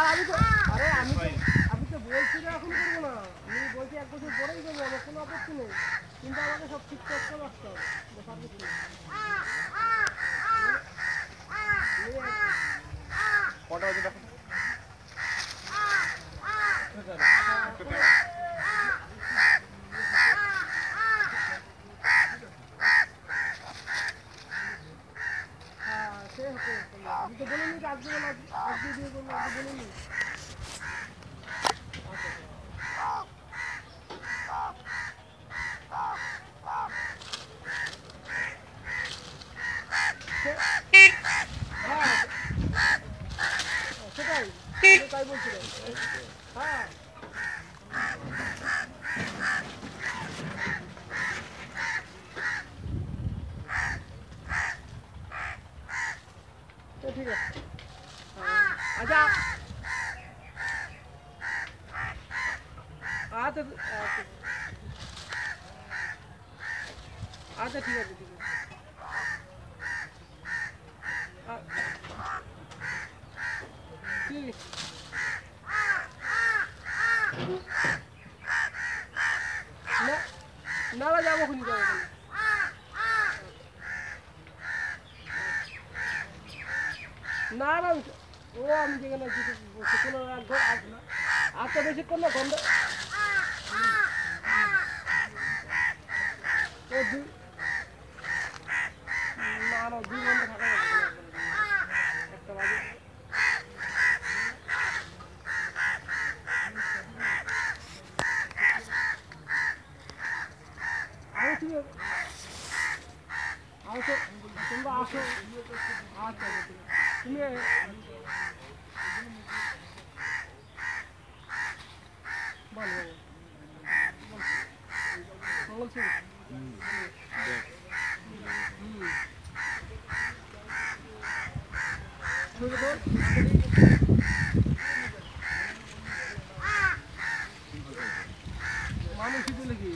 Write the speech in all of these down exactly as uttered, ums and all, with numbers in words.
আর আমি তো আরে আমি তো আমি তো বলছি না এখন করবো না আমি বলছি এক বছর পরেই করবো আমার কোনো আপত্তি নেই কিন্তু আমাকে সব ঠিকঠাক করে রাখতে হবে সার্ভিস কটা বাজে দেখো হ্যাঁ সে হতে আমি তো বলিনি যে আজকে বলে আজকে দিয়ে বলবো আজকে বলিনি সেটাই তাই বলছিলাম হ্যাঁ ঠিক আছে আচ্ছা আচ্ছা আচ্ছা ঠিক আছে ঠিক আছে ঠিক না না যাবো খুঁজে যাবো না না ও আমি যেখানে কোনো আচ্ছা বেশিক্ষণ না গন্ধ ও দুই না না দুই ঘন্টা থাকা যাবে একটা বাজে আমি তুমি আমি তো তোমরা আসো আচ্ছা তুমি বলো বলছি মানুষই বলে কি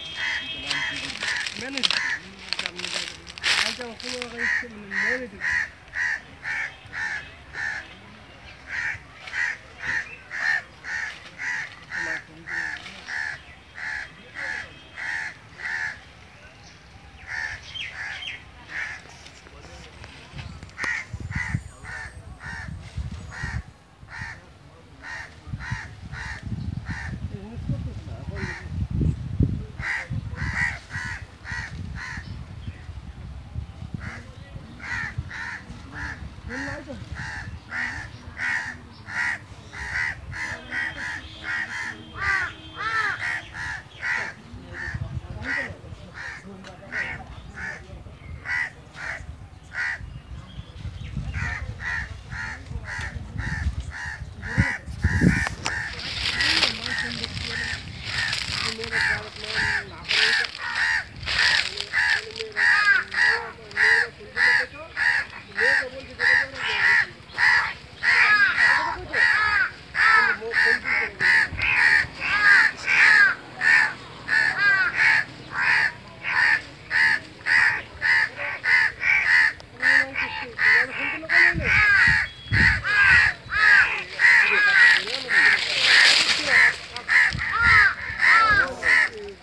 Manage. I'm going to